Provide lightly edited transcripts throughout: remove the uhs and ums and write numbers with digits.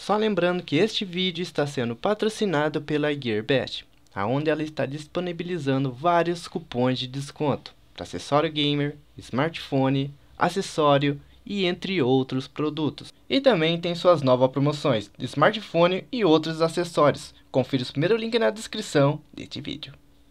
Só lembrando que este vídeo está sendo patrocinado pela Gearbest, onde ela está disponibilizando vários cupons de desconto para acessório gamer, smartphone, acessório e entre outros produtos. E também tem suas novas promoções de smartphone e outros acessórios. Confira o primeiro link na descrição deste vídeo.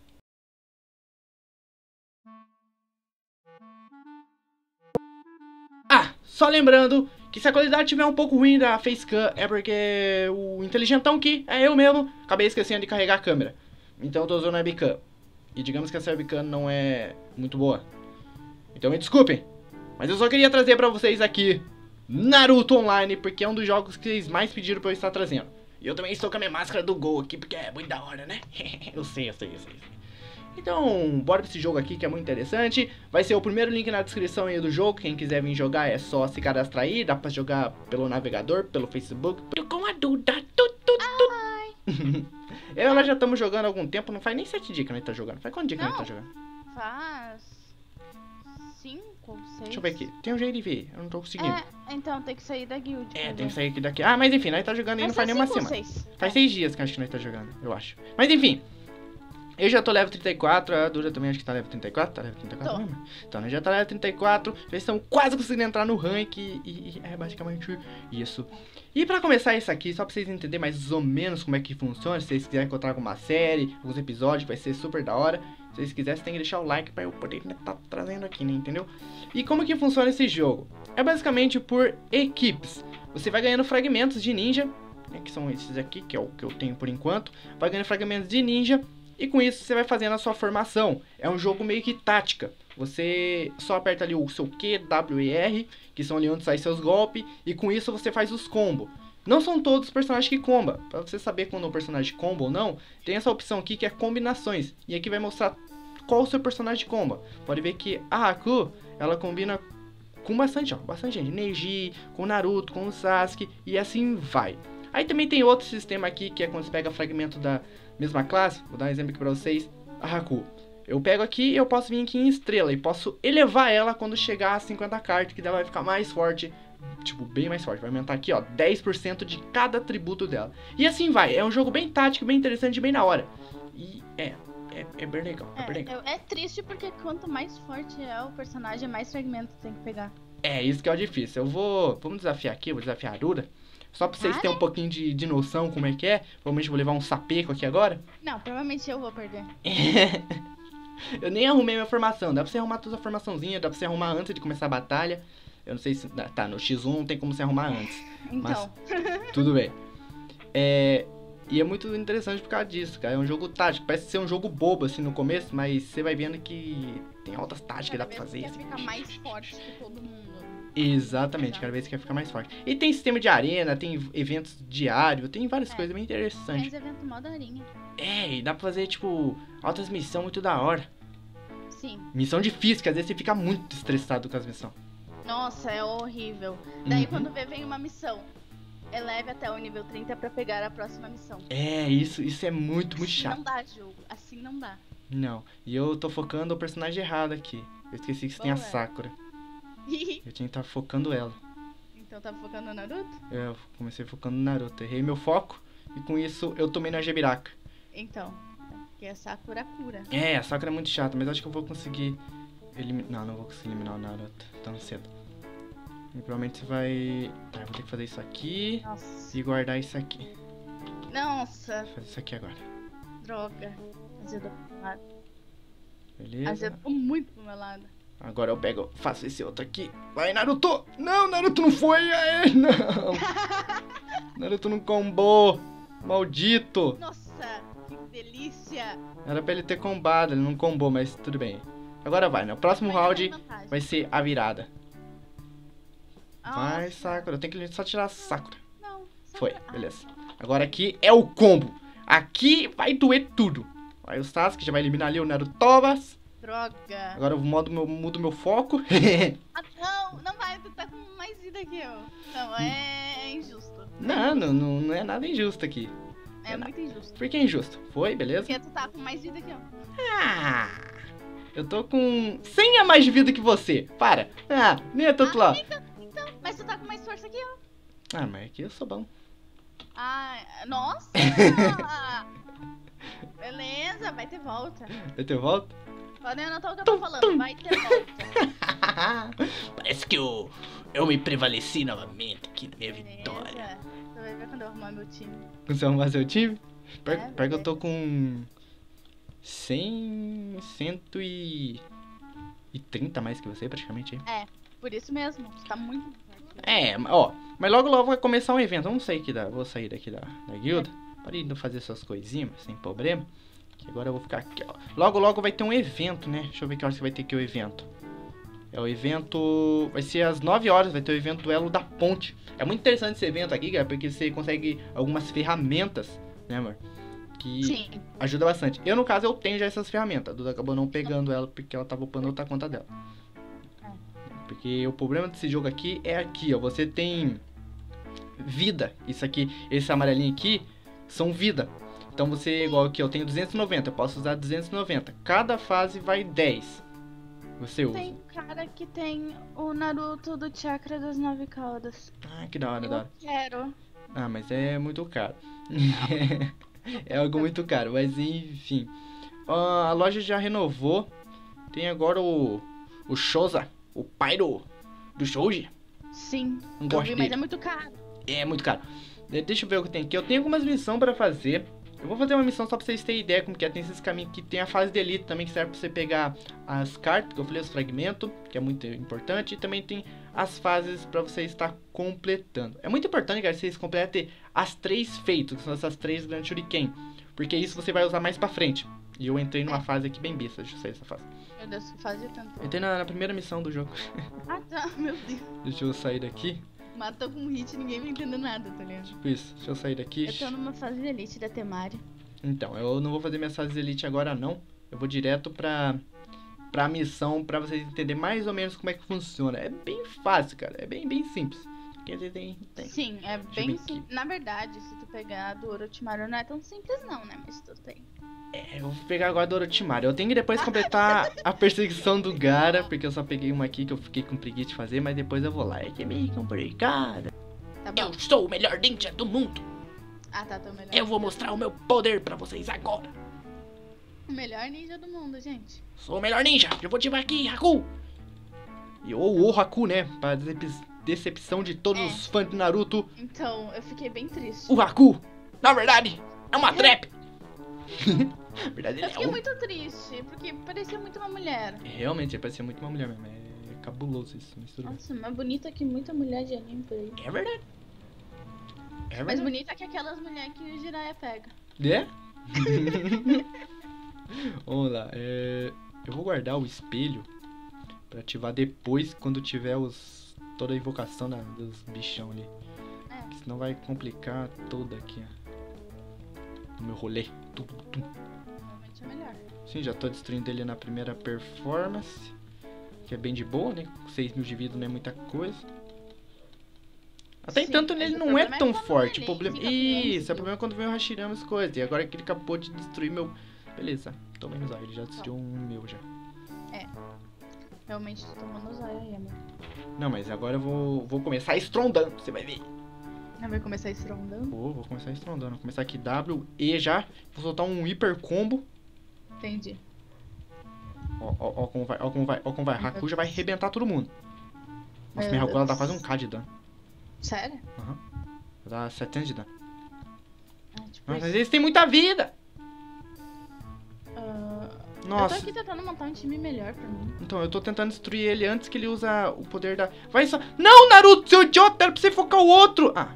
Só lembrando que se a qualidade estiver um pouco ruim da facecam é porque o inteligentão aqui é eu mesmo, acabei esquecendo de carregar a câmera. Então eu tô usando a webcam. E digamos que essa webcam não é muito boa. Então me desculpem. Mas eu só queria trazer pra vocês aqui Naruto Online, porque é um dos jogos que vocês mais pediram pra eu estar trazendo. E eu também estou com a minha máscara do Gol aqui, porque é muito da hora, né? eu sei. Então, bora pra esse jogo aqui que é muito interessante. Vai ser o primeiro link na descrição aí do jogo. Quem quiser vir jogar é só se cadastrar aí. Dá pra jogar pelo navegador, pelo Facebook. Com a Duda. Eu e ela já estamos jogando há algum tempo. Não faz nem 7 dias que a gente tá jogando. Faz quanto dia que a gente tá jogando? Faz 5 ou 6. Deixa eu ver aqui. Tem um jeito de ver. Eu não tô conseguindo. Então tem que sair da guild. Tem que sair aqui daqui. Ah, mas enfim, nós tá jogando aí não faz nenhuma semana. Faz 6 dias que acho que nós tá jogando, eu acho. Mas enfim. Eu já tô level 34, a Dura também acho que tá level 34, tá level 34 mesmo? Então, nós já tá level 34, já estamos quase conseguindo entrar no rank e é basicamente isso. E pra começar isso aqui, só pra vocês entenderem mais ou menos como é que funciona, se vocês quiserem que eu traga uma série, alguns episódios, vai ser super da hora. Se vocês quiserem, vocês têm que deixar o like pra eu poder estar trazendo aqui, né, entendeu? E como que funciona esse jogo? É basicamente por equipes. Você vai ganhando fragmentos de ninja, né, que são esses aqui, que é o que eu tenho por enquanto. Vai ganhando fragmentos de ninja. E com isso você vai fazendo a sua formação. É um jogo meio que tática. Você só aperta ali o seu Q, W e R, que são ali onde saem seus golpes. E com isso você faz os combos. Não são todos os personagens que comba. Para você saber quando um personagem comba ou não, tem essa opção aqui que é combinações. E aqui vai mostrar qual o seu personagem comba. Pode ver que a Haku, ela combina com bastante gente. Neji, com Naruto, com o Sasuke e assim vai. Aí também tem outro sistema aqui que é quando você pega fragmento da mesma classe. Vou dar um exemplo aqui pra vocês. A Haku. Eu pego aqui e eu posso vir aqui em estrela. E posso elevar ela quando chegar a 50 cartas. Que dela vai ficar mais forte. Tipo, bem mais forte. Vai aumentar aqui, ó, 10% de cada atributo dela. E assim vai. É um jogo bem tático, bem interessante, bem da hora. E é bem legal. É triste porque quanto mais forte é o personagem, mais fragmento tem que pegar. É, isso que é o difícil. Vamos desafiar aqui. Eu vou desafiar a Arura. Só pra vocês terem um pouquinho de noção como é que é. Provavelmente vou levar um sapeco aqui agora. Não, provavelmente eu vou perder. Eu nem arrumei minha formação. Dá pra você arrumar toda a formaçãozinha. Dá pra você arrumar antes de começar a batalha. Eu não sei se... Tá, no X1 não tem como você arrumar antes. Então. Mas tudo bem. E é muito interessante por causa disso, cara. É um jogo tático. Parece ser um jogo bobo, assim, no começo. Mas você vai vendo que tem altas táticas que dá pra fazer. Você fica mais forte que todo mundo. Exatamente, cada vez quer ficar mais forte. E tem sistema de arena, tem eventos diários, tem várias coisas bem interessantes. Tem eventos mó daorinha. E dá pra fazer, tipo, altas missões muito da hora. Sim. Missão difícil, que às vezes você fica muito estressado com as missões. Nossa, é horrível. Daí quando vem uma missão, eleve até o nível 30 pra pegar a próxima missão. Isso é muito chato. Não dá jogo, assim não dá. Não, e eu tô focando o personagem errado aqui. Eu esqueci que você tem a Sakura. Eu tinha que estar focando ela. Então tava focando no Naruto? Eu comecei focando no Naruto. Errei meu foco e com isso eu tomei na Jebiraka. Então, porque a Sakura cura. A Sakura é muito chata, mas acho que eu vou conseguir eliminar. Não vou conseguir eliminar o Naruto tão cedo. E provavelmente você vai... Tá, eu vou ter que fazer isso aqui. Nossa. E guardar isso aqui. Nossa. Vou fazer isso aqui agora. Droga. Azedou pro meu lado. Beleza. Azedou muito pro meu lado. Agora eu pego, faço esse outro aqui. Vai, Naruto! Não, Naruto não foi! Não! Naruto não combou! Maldito! Nossa, que delícia! Era pra ele ter combado, ele não combou, mas tudo bem. Agora vai, né? O próximo round vai ser a virada. Vai, Sakura. Eu tenho que só tirar a Sakura. Não. Foi, beleza. Agora aqui é o combo. Aqui vai doer tudo. Vai o Sasuke, já vai eliminar ali o Narutovas. Droga. Agora eu mudo meu foco. Não vai, tu tá com mais vida que eu. Não, é injusto. Não é nada injusto aqui. É muito injusto. Por que injusto? Foi, beleza? Porque tu tá com mais vida que eu. Eu tô com 100 a mais de vida que você. Para. Nem é tanto lá. Então, mas tu tá com mais força que eu. Mas aqui eu sou bom. Ah, nossa! Beleza, vai ter volta. Vai ter volta? Podem anotar o que eu tô falando, vai ter volta. Parece que eu me prevaleci novamente aqui na minha vitória. Beleza. Você vai ver quando eu arrumar meu time. Quando você arrumar seu time? Pior que eu beleza. tô com 130 mais que você, praticamente. É, por isso mesmo. Você tá muito forte. Ó. Mas logo logo vai começar um evento. Vamos sair aqui vou sair daqui da guilda. Para ir fazer suas coisinhas, sem problema. Que agora eu vou ficar aqui, ó. Logo logo vai ter um evento, né? Deixa eu ver que horas que vai ter aqui o evento. É o evento... Vai ser às 9 horas, vai ter o evento Duelo da Ponte. É muito interessante esse evento aqui, cara, porque você consegue algumas ferramentas, né, amor? Que Sim. ajuda bastante. Eu, no caso, eu tenho já essas ferramentas. A Duda acabou não pegando ela porque ela tava upando outra conta dela. Porque o problema desse jogo aqui é aqui, ó. Você tem vida. Isso aqui, esse amarelinho aqui, são vida. Então você, igual aqui, eu tenho 290. Eu posso usar 290. Cada fase vai 10. Você usa. Tem cara que tem o Naruto do Chakra das 9 Caudas. Ah, que da hora, da hora. Eu quero. Ah, mas é muito caro. É algo muito caro, mas enfim. A loja já renovou. Tem agora o Shoza, o pai do Shouji. Sim. Não Eu gosto vi, mas dele. é muito caro. É muito caro. Deixa eu ver o que tem aqui. Eu tenho algumas missões pra fazer. Eu vou fazer uma missão só pra vocês terem ideia como que é. Tem esses caminhos aqui. Tem a fase de elite também, que serve pra você pegar as cartas, que eu falei, os fragmentos, que é muito importante. E também tem as fases pra você estar completando. É muito importante, cara, que vocês completem as 3 feitos, que são essas 3 grandes shuriken. Porque isso você vai usar mais pra frente. E eu entrei numa fase aqui bem besta. Deixa eu sair dessa fase. Meu Deus, que fase tanto. Eu entrei na primeira missão do jogo. Ah, tá. Meu Deus. Deixa eu sair daqui. Matou com um hit e ninguém vai entender nada, tá ligado? Tipo isso. Deixa eu sair daqui. Eu tô numa fase de elite da Temari. Então, eu não vou fazer minhas fases elite agora não. Eu vou direto pra missão, pra vocês entenderem mais ou menos como é que funciona. É bem fácil, cara. É bem simples. Quer dizer, tem. Sim, é Deixa eu bem ver aqui. simples. Na verdade, se tu pegar a do Orochimaru não é tão simples não, né? Mas tu tem. Eu vou pegar agora do Orochimaru. Eu tenho que depois completar a perseguição do Gaara, porque eu só peguei uma aqui que eu fiquei com preguiça de fazer, mas depois eu vou lá. É que é meio complicado. Tá bom. Eu sou o melhor ninja do mundo. Ah, tá, tô melhor. Eu vou mostrar o meu poder pra vocês agora. O melhor ninja do mundo, gente. Sou o melhor ninja. Eu vou te aqui, Haku. Ou o Haku, né? Pra decepção de todos os fãs de Naruto. Então, eu fiquei bem triste. O Haku, na verdade, é uma trap. Na verdade, Eu ele é fiquei um... muito triste, porque parecia muito uma mulher. Realmente, ele parecia muito uma mulher mesmo. É cabuloso isso, mas tudo bem. Nossa, mais bonita que muita mulher de anime por aí. É verdade. É Mais verdade. bonita que aquelas mulheres que o Jiraiya pega. É? Vamos lá. Eu vou guardar o espelho pra ativar depois, quando tiver toda a invocação dos bichão ali. É. Senão vai complicar toda aqui, ó. O meu rolê. Tum. Realmente é melhor. Sim, já tô destruindo ele na primeira performance. Que é bem de boa, né? 6.000 de vida não é muita coisa. Até Sim, entanto mas ele o não é problema é tão quando forte. O ele problema... fica com Isso, 11. é o problema quando vem o Hashirama as coisas. E agora que ele acabou de destruir meu... Beleza, toma no zóio, ele já destruiu um meu já. Realmente tô tomando zóio aí, amor. Não, mas agora eu vou começar estrondando, você vai ver. Não vai começar estrondando? Vou começar estrondando. Vou começar aqui W, E já. Vou soltar um hiper combo. Entendi. Ó como vai. Haku já vai arrebentar todo mundo. Nossa, minha Haku ela dá quase um K de dano. Sério? Aham. Ela dá 700 de dano. Ah, tipo Nossa, mas isso. eles têm muita vida! Eu tô Nossa. aqui tentando montar um time melhor pra mim. Então, eu tô tentando destruir ele antes que ele usa o poder da... Vai só... Não, Naruto, seu idiota! Era pra você focar o outro! Ah.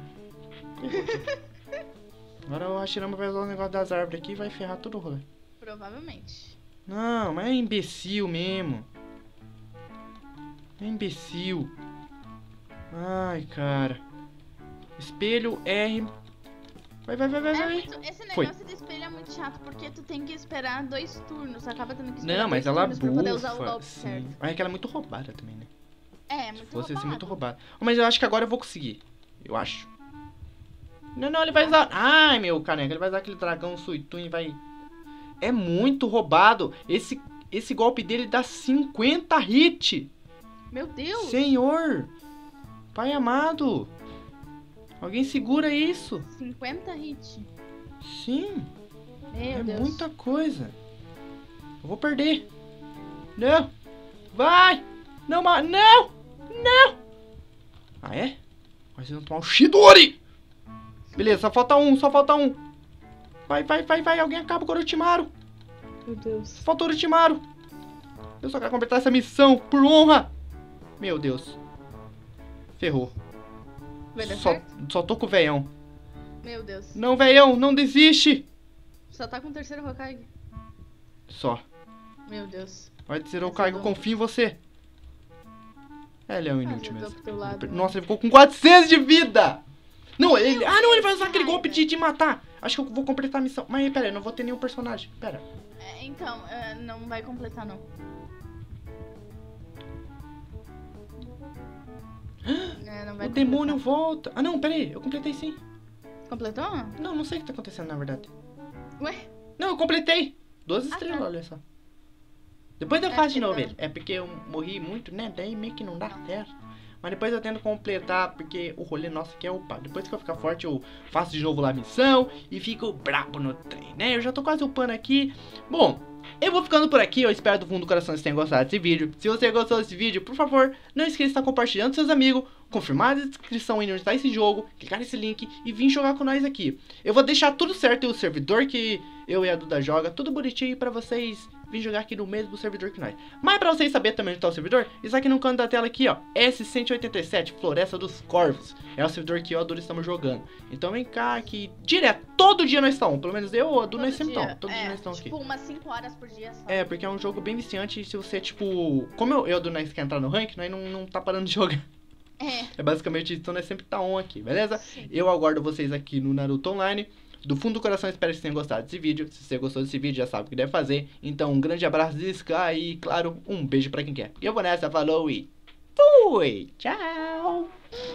Agora o Hashirama vai usar o negócio das árvores aqui e vai ferrar todo o rolê. Provavelmente. Não, mas é imbecil mesmo. É imbecil. Ai, cara. Espelho R. Vai. Esse Foi. negócio de espelho é muito chato, porque tu tem que esperar 2 turnos. Você acaba tendo que esperar Não, mas 2 ela turnos pra poder usar o bufa. golpe Sim. certo. Mas é que ela é muito roubada também, né? É, muito Fosse roubado. ser muito roubada. Mas eu acho que agora eu vou conseguir. Eu acho. Não, ele vai usar... Ai, meu caneca. Ele vai usar aquele dragão Suitun e vai... É muito roubado. Esse golpe dele dá 50 hit. Meu Deus! Senhor. Pai amado. Alguém segura isso. 50 hits. Sim. Meu Deus. Muita coisa. Eu vou perder. Não. Vai. Não, não. Não. Ah, é? Mas vocês vão tomar um Chidori. Beleza, só falta um. Vai. Alguém acaba com o Orochimaru. Meu Deus. Falta o Orochimaru. Eu só quero completar essa missão por honra. Meu Deus. Ferrou. Vai dar certo? Só tô com o veião. Meu Deus. Não, veião, não desiste. Só tá com o terceiro Hokage. Só. Meu Deus. Vai dizer o Hokage, eu confio em você. Ele é um inútil mesmo. Nossa, ele ficou com 400 de vida. Não, ele... Ah, não, ele vai usar aquele golpe de matar. Acho que eu vou completar a missão. Mas pera aí, não vou ter nenhum personagem. Pera. Então, não vai completar, não. Não vai o demônio volta. Ah, não, pera aí. Eu completei sim. Completou? Não sei o que tá acontecendo, na verdade. Ué? Não, eu completei. 12 estrelas, tá. olha só. Depois eu faço de novo ele. É porque eu morri muito, né? Daí meio que não dá certo. Mas depois eu tento completar, porque o rolê nosso aqui é upar. Depois que eu ficar forte, eu faço de novo lá a missão e fico brabo no trem, né? Eu já tô quase upando aqui. Bom, eu vou ficando por aqui. Eu espero do fundo do coração que vocês tenham gostado desse vídeo. Se você gostou desse vídeo, por favor, não esqueça de estar compartilhando com seus amigos. Confirmar a descrição aí onde tá esse jogo. Clicar nesse link e vir jogar com nós aqui. Eu vou deixar tudo certo o servidor que eu e a Duda joga. Tudo bonitinho pra vocês vir jogar aqui no mesmo servidor que nós. Mas pra vocês saberem também onde tá o servidor, está aqui no canto da tela aqui, ó. S187, Floresta dos Corvos. É o servidor que eu e a Duda estamos jogando. Então vem cá que direto, todo dia nós estamos. Pelo menos eu e a Duda nós sempre estamos. Todo dia nós estamos aqui. Tipo, umas 5 horas por dia só. Porque é um jogo bem viciante. E se você, tipo... Como eu e a Duda nós quer entrar no rank, nós não tá parando de jogar. É basicamente isso, então nós sempre tá on aqui, beleza? Sim. Eu aguardo vocês aqui no Naruto Online. Do fundo do coração, espero que vocês tenham gostado desse vídeo. Se você gostou desse vídeo, já sabe o que deve fazer. Então, um grande abraço de Sky e, claro, um beijo pra quem quer. E eu vou nessa, falou e fui! Tchau!